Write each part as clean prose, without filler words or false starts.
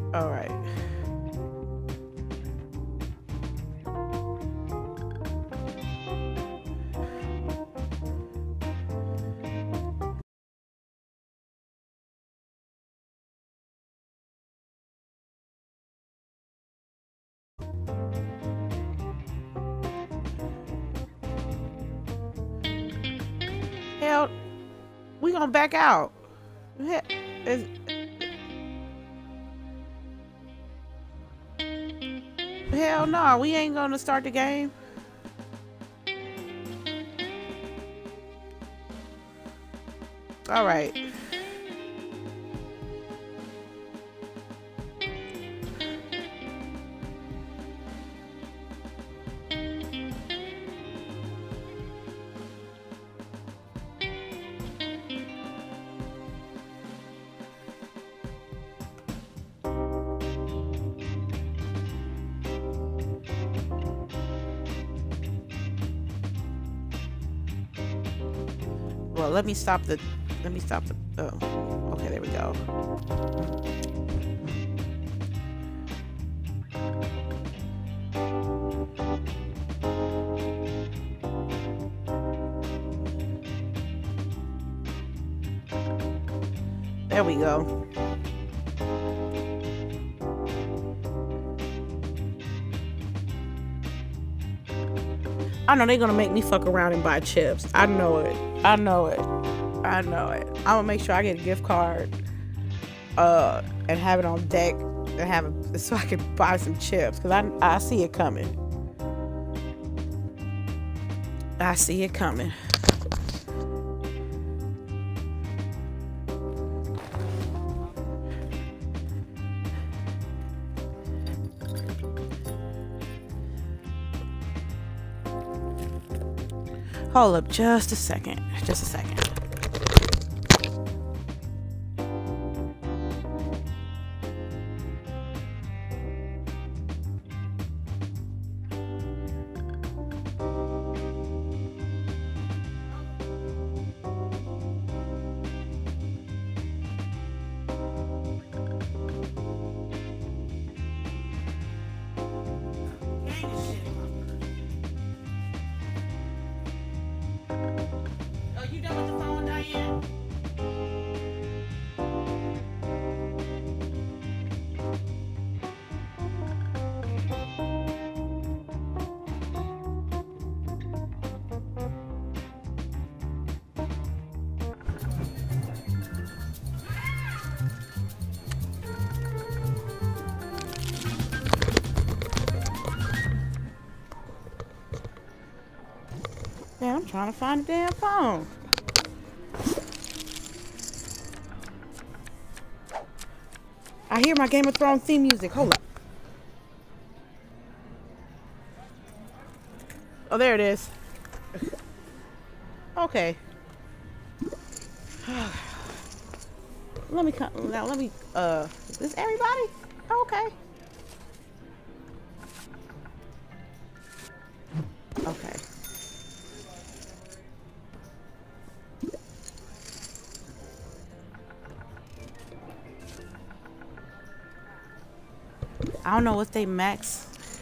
All right. Hell, we gonna back out. Is- Hell no, we ain't gonna start the game. All right. Well, let me stop the. Oh, okay, there we go. There we go. I know they're gonna make me fuck around and buy chips. I know it. I know it. I know it. I'm gonna make sure I get a gift card, and have it on deck, and have it so I can buy some chips. Cause I see it coming. I see it coming. Hold up just a second. Just a second. Oh, you done with the phone, Diane? Yeah, I'm trying to find the damn phone. I hear my Game of Thrones theme music. Hold up. Oh, there it is. Okay. Let me come now. Let me. Is this everybody? Okay. Okay. I don't know what they max.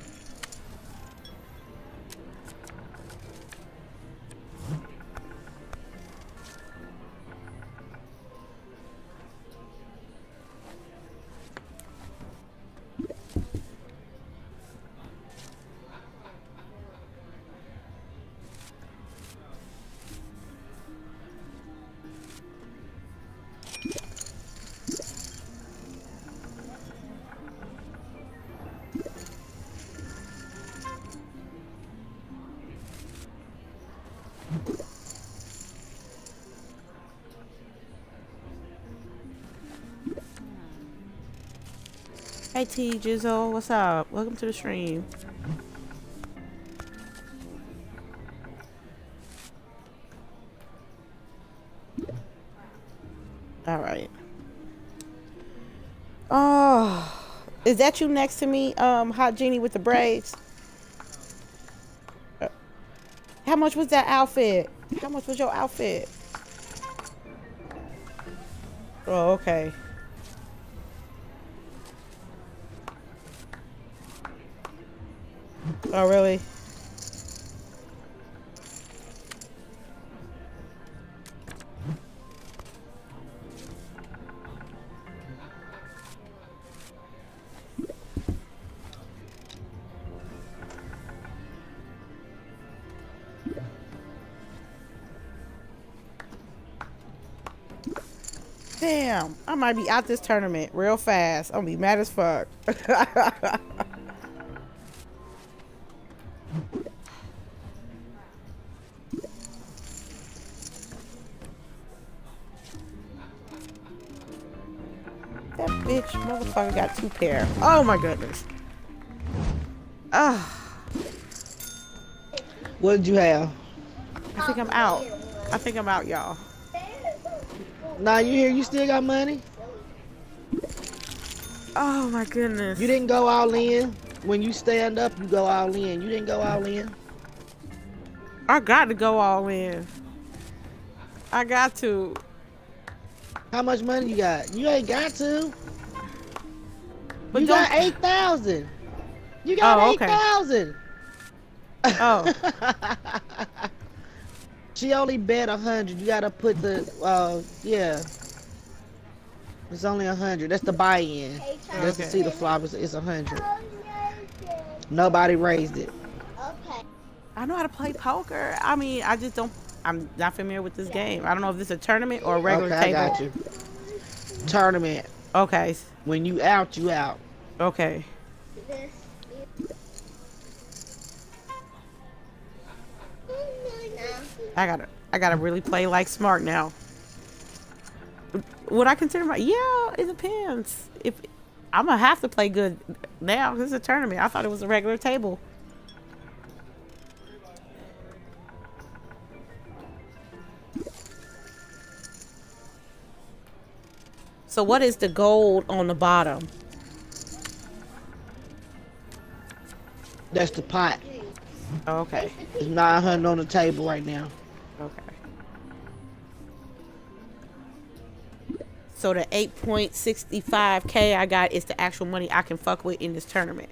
Hey T Jizzle, what's up? Welcome to the stream. All right. Oh, is that you next to me, Hot Genie with the braids? How much was that outfit? How much was your outfit? Oh, okay. Oh, really? Damn, I might be out this tournament real fast. I'm gonna be mad as fuck. That bitch motherfucker got 2 pair. Oh my goodness. What did you have? I think I'm out. I think I'm out, y'all. Nah, you here? You still got money? Oh my goodness. You didn't go all in. When you stand up, you go all in. You didn't go all in. I got to go all in. I got to. How much money you got? You ain't got to. But you got 8,000. You got 8,000. Oh. She only bet 100. You gotta put the yeah. It's only 100. That's the buy-in. That's to see the flop. It's 100. Nobody raised it. Okay. I know how to play poker. I mean, I just don't. I'm not familiar with this game. I don't know if this is a tournament or a regular table. I got you. Tournament. Okay. When you out, you out. Okay. I gotta really play like smart now. Would I consider yeah, it depends. If I'm gonna have to play good now because it's a tournament. I thought it was a regular table. So what is the gold on the bottom? That's the pot. Oh, okay. It's 900 on the table right now. Okay. So the 8.65K I got is the actual money I can fuck with in this tournament.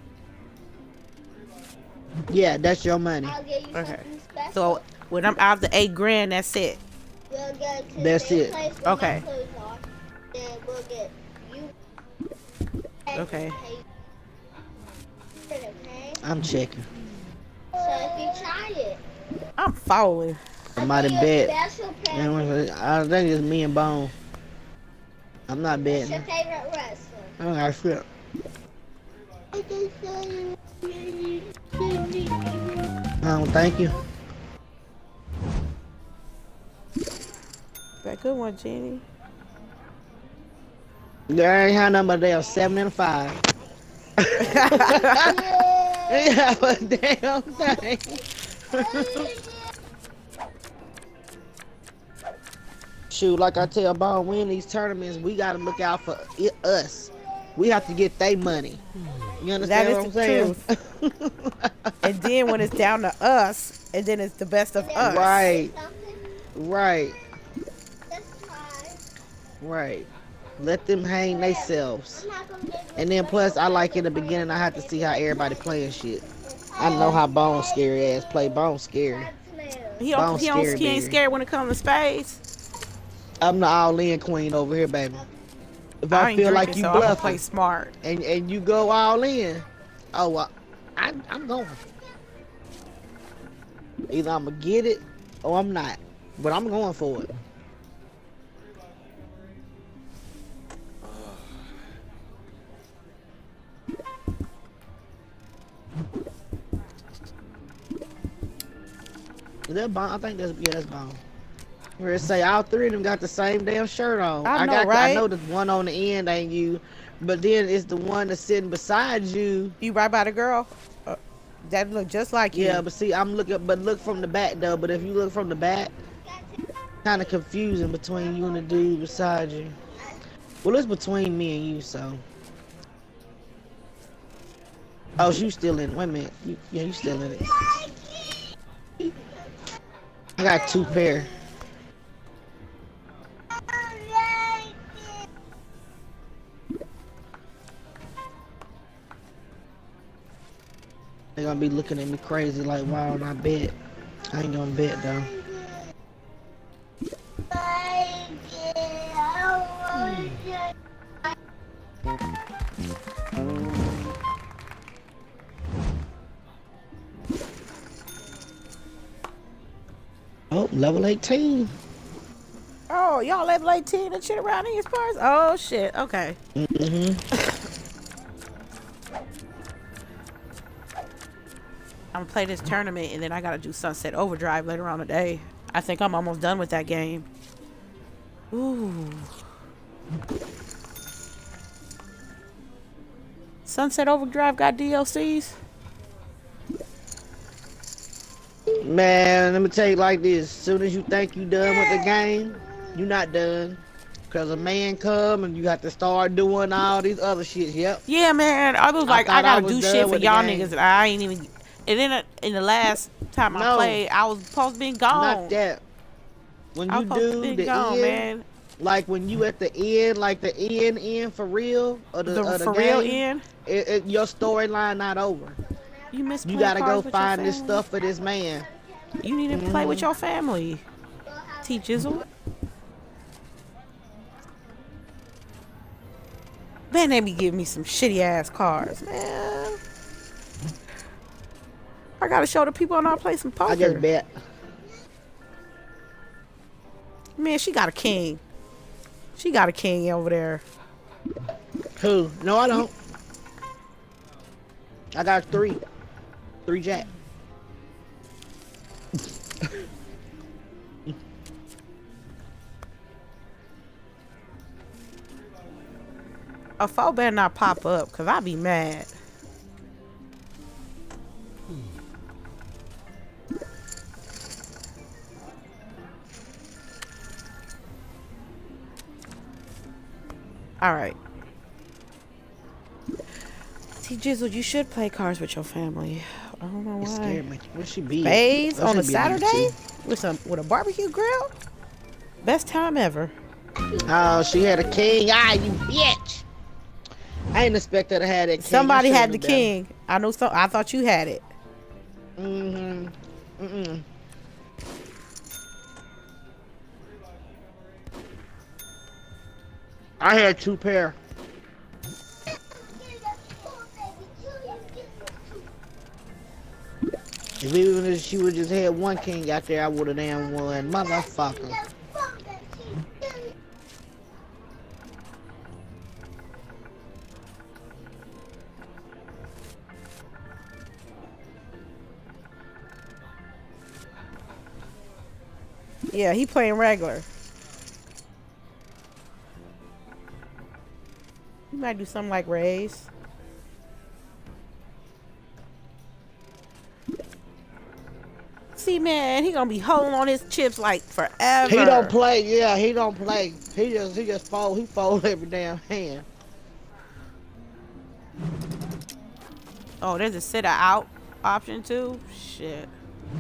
Yeah, that's your money. Okay. So when I'm out the 8 grand, that's it. That's it. Okay. Okay. I'm checking. So if you try it, I'm following. Somebody bet. I think it's me and Bone. I'm not betting. What's your favorite wrestler? I don't got shit. Thank you. That good one, Jenny. There ain't had nothing but damn 7 and 5. Yeah, but damn thing. Shoot, like I tell Bone, we in these tournaments, we gotta look out for us. We have to get their money. You understand what I'm saying? Truth. And then when it's down to us, and then it's the best of us. Right. Right. Right. Let them hang themselves. And then plus, I like in the beginning, I have to see how everybody playing shit. I know how Bone scary ass play. Bone scary. He ain't scared when it comes to spades. I'm the all-in queen over here, baby. If I ain't feel drinking, like you so I'm gonna bluffing, play smart, and you go all in, oh well, I'm going. Either I'm gonna get it or I'm not, but I'm going for it. Is that Bone? I think that's Bone. Where it say all three of them got the same damn shirt on. I know, right? I know the one on the end ain't you, but then it's the one that's sitting beside you. You right by the girl? That look just like you. Yeah, but see, I'm looking, but look from the back though. But if you look from the back, kind of confusing between you and the dude beside you. Well, it's between me and you, so. Oh, you still in it. Wait a minute. Yeah, you still in it. I got 2 pair. They're gonna be looking at me crazy like, why don't I bet? I ain't gonna bet though. Oh, level 18. Oh, y'all level 18 and shit around these parts? Oh, shit. Okay. I'm gonna play this tournament and then I gotta do Sunset Overdrive later on today. I think I'm almost done with that game. Ooh. Sunset Overdrive got DLCs? Man, let me tell you like this. As soon as you think you done with the game, you not done. Cause a man come and you have to start doing all these other shit. Yep. Yeah, man. I was like, I gotta do shit for y'all niggas and I ain't even... And then in the last time I played, I was supposed to be gone. Not that. When you do the end, man. Like when you at the end, like the end for real, or the for game, real end, your storyline not over. You gotta go find this stuff for this man. You need to play with your family. T Jizzle. Man, they be giving me some shitty ass cards, man. I gotta show the people and I'll play some poker. I just bet. Man, she got a king. She got a king over there. Who? No, I don't. I got 3. 3 jack. A 4 better not pop up, cause I'll be mad. All right. T Jizzle, you should play cards with your family. I don't know why. It scared me. Where she be? Spades on a Saturday with a barbecue grill. Best time ever. Oh, she had a king. Ah, you bitch! I didn't expect her to have that king. Somebody had the king. I know. So I thought you had it. I had 2 pair. Even if she would just had 1 king out there, I would have damn won, motherfucker. Yeah, he playing regular. You might do something like raise. See, man, he gonna be holding on his chips like forever. He don't play. Yeah, he don't play. He just fold. He fold every damn hand. Oh, there's a sit out option too. Shit.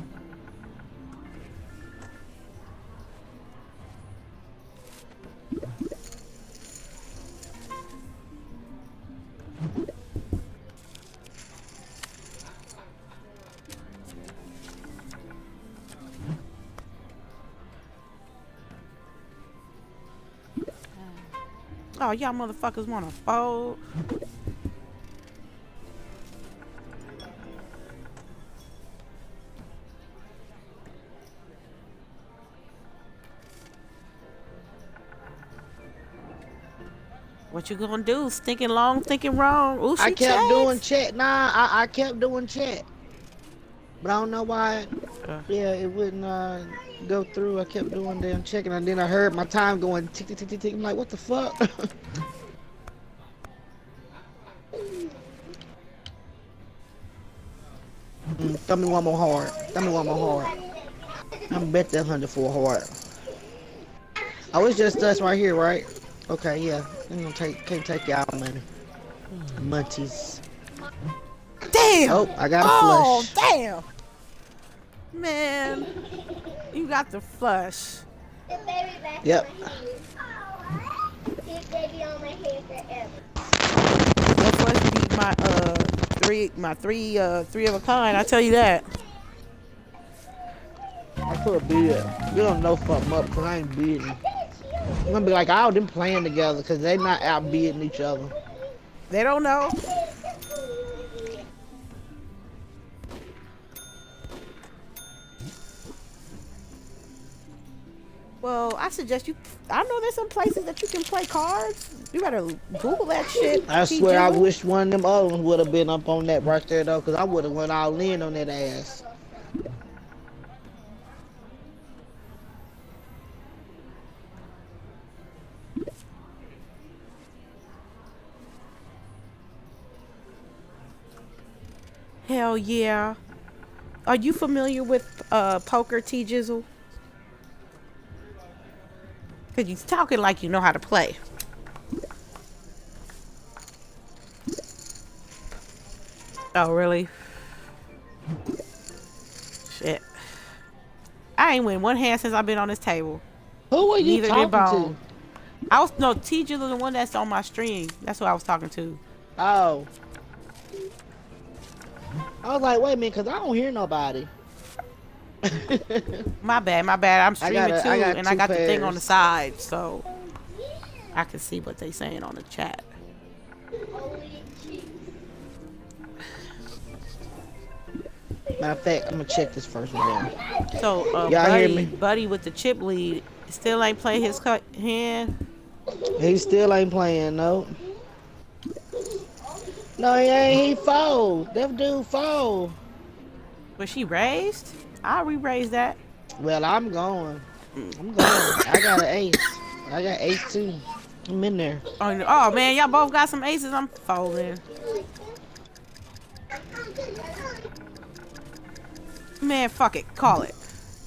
Oh, y'all motherfuckers wanna fold? What you gonna do? Thinking long, thinking wrong. Ooh, I kept doing chat. Nah, I kept doing chat. But I don't know why. Yeah, it wouldn't go through. I kept doing damn checking, and then I heard my time going tick tick tick tick tick. I'm like, what the fuck? Throw me one more hard. Throw me one more hard. I'm bet that 100 for a hard. Oh, it's just us right here, right? Okay, yeah. I'm gonna can't take y'all money. Munchies. Damn! Oh, I got a flush. Oh, damn! Man, you got the flush. Yep. Your flush beat my three three of a kind. I tell you that. I could be it. You don't know something up because I ain't bidding. I'm gonna be like, all them playing together because they not out bidding each other. They don't know. Well, I suggest you. I know there's some places that you can play cards. You better Google that shit. I swear, I wish one of them other ones would have been up on that right there though, because I would have went all in on that ass. Hell yeah. Are you familiar with poker, T Jizzle? Cause you talking like you know how to play. Oh really? Shit. I ain't win one hand since I've been on this table. Who are you Neither did talking Bone. I was no T Jizzle, the one that's on my stream. That's what I was talking to. to? Oh. I was like, wait a minute, because I don't hear nobody. My bad. I'm streaming too, and I got the thing on the pairs. side, so I can see what they saying on the chat. Matter of fact, I'm gonna check this first one down. So, Y'all hear me? Buddy with the chip lead still ain't playing his hand. He still ain't playing, no. No, he ain't. He fold. That dude fold. Was she raised? I'll re-raise that. Well, I'm going. I got an ace. I got ace too. I'm in there. Oh man, y'all both got some aces. I'm folding. Man, fuck it. Call it.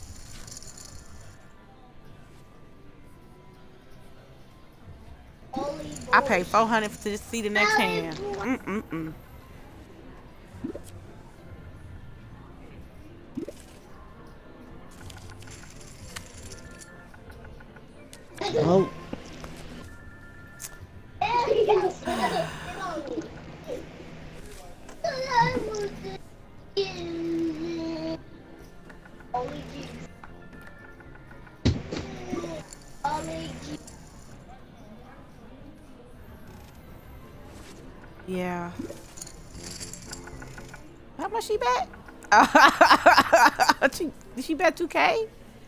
I paid $400 to see the next hand. Oh. Yeah. How much she bet? Did she bet 2K?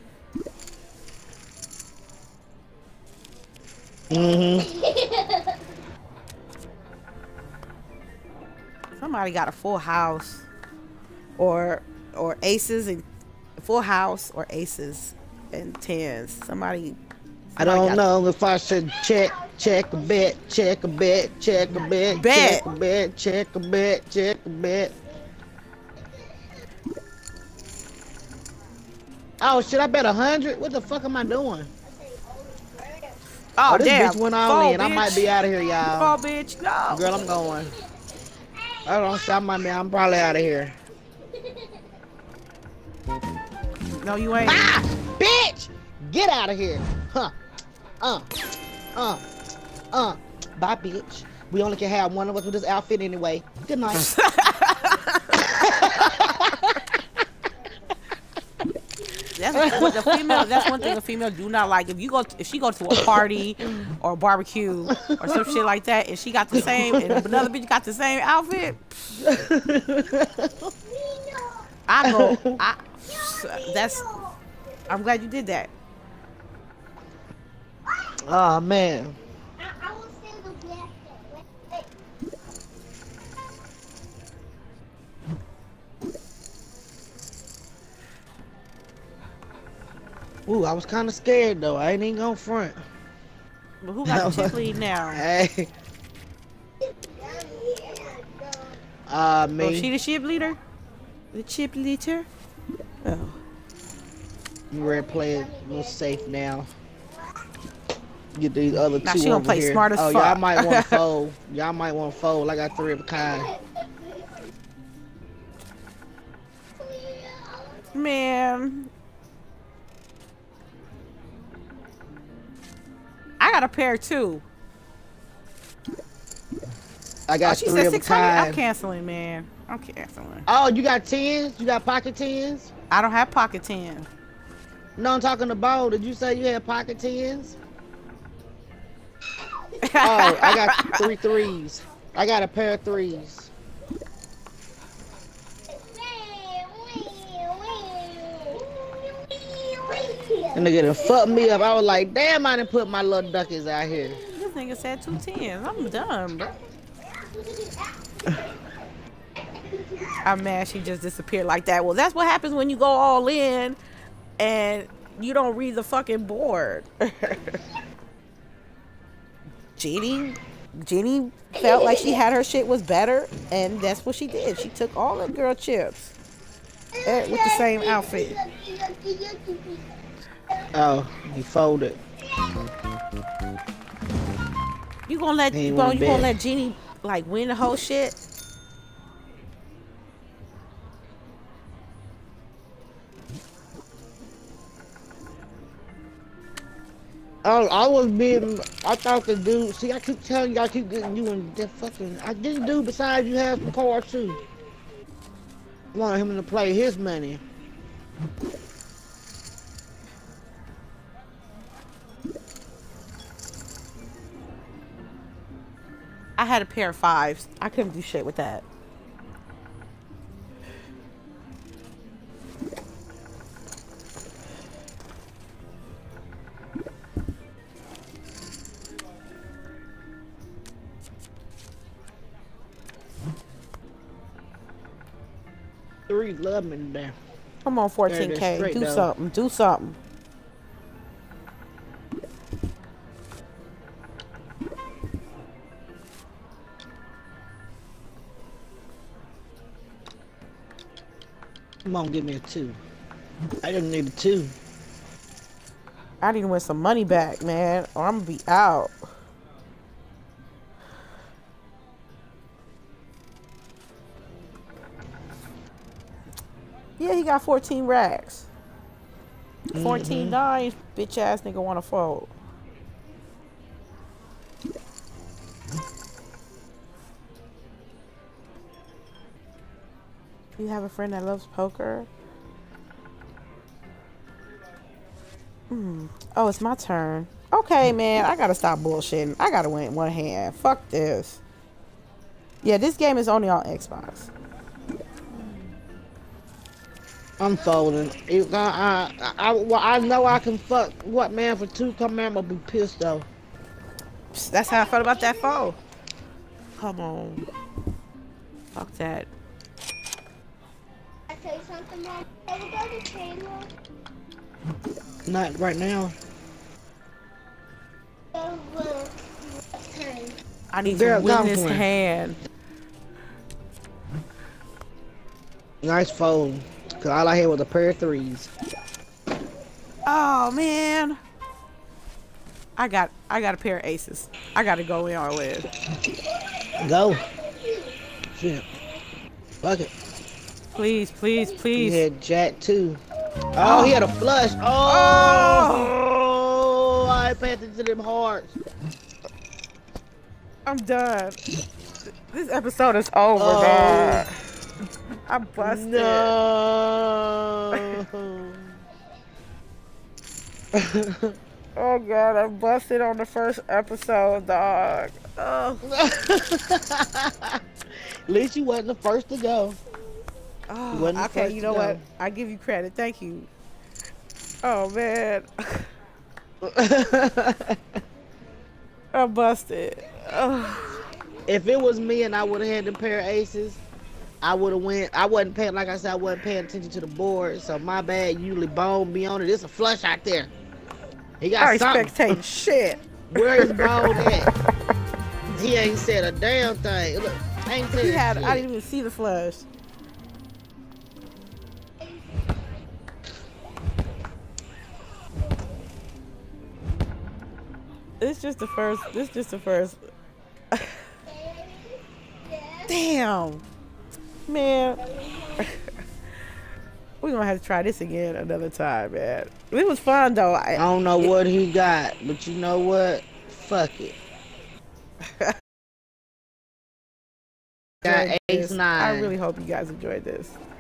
Somebody got a full house, or aces and full house, or aces and tens. Somebody I don't know if I should check a bet, check a bet, check a bet, check a bet, check a bet, check a bet. Oh, should I bet 100? What the fuck am I doing? Oh, this damn. bitch went all Fall, in. I might bitch. be out of here, y'all. Fall, bitch. No. Girl, I'm going. I don't know, I'm probably out of here. No, you ain't. Ah! Bitch! Get out of here. Huh. Bye, bitch. We only can have one of us with this outfit anyway. Good night. That's what the female. That's one thing a female do not like. If she go to a party or a barbecue or some shit like that, and she got the same, and another bitch got the same outfit, I'm glad you did that. Oh man. Ooh, I was kind of scared though. I ain't even gonna front. But who got the chip lead now? Hey. Me. Oh, she the chip leader? The chip leader? Oh. You ready to play it a little safe now? Get these other two Now she gonna over play here. smart as fuck. fuck. Y'all might want to fold. Y'all might want to fold. I got 3 of a kind. Man. I got a pair too. I Oh, got she 3 said of a 600. I'm kind. canceling, man. I'm canceling. Oh, you got 10s? You got pocket 10s? I don't have pocket 10. No, I'm talking about. Did you say you had pocket 10s? Oh, I got 3 threes. I got a pair of threes. And nigga done fucked me up. I was like, damn, I done put my little duckies out here. This nigga said 2 10s. I'm done, bro. I'm mad she just disappeared like that. Well, that's what happens when you go all in and you don't read the fucking board. Jeannie felt like she had her shit was better, and that's what she did. She took all the girl chips with the same outfit. Oh, he folded. You gonna let Jeannie like win the whole shit? I thought the dude, see, I keep telling you, I keep getting you in that fucking, this dude beside you has some cards too. I want him to play his money. I had a pair of 5s. I couldn't do shit with that. Three love me there. Come on, 14K. Do something. Do something. Come on, give me a 2. I didn't need a 2. I need to win some money back, man, or I'm gonna be out. Yeah, he got 14 racks. 14 nines, bitch ass nigga wanna fold. You have a friend that loves poker? Oh, it's my turn. Okay, man, I gotta stop bullshitting. I gotta win one hand. Fuck this. Yeah, this game is only on Xbox. I'm folding. I know I can fuck. What, man, for 2 come out, I'm gonna be pissed though. That's how I felt about that fold. Come on. Fuck that. I tell you something, Mom. Everybody camera. Not right now. I need Girl, to win come this for it. hand. Nice fold. Cause all I had was a pair of 3s. Oh man. I got a pair of aces. I gotta go in all in. Go. Shit. Fuck it. Please, please, He please. had Jack too. Oh, he had a flush. Oh, I ain't paying attention to them hearts. I'm done. This episode is over, Oh. God. I'm busted. No. Oh God, I'm busted on the first episode, dog. Oh. At least you wasn't the first to go. Oh, wasn't the okay, first you to know go. what? I give you credit. Thank you. Oh man. I'm busted. Oh. If it was me and I would have had them pair of aces, I would have went. I wasn't paying, like I said, I wasn't paying attention to the board. So my bad. Usually bone be on it. It's a flush out there. He got I ain't something. spectating shit. Where is bone at? He ain't said a damn thing. Look, I ain't said He had. shit. I didn't even see the flush. This just the first. This just the first. Damn, man. We're gonna have to try this again another time, man. It was fun though. I don't know what he got, but you know what? Fuck it. got enjoyed Ace this. I 9. really hope you guys enjoyed this.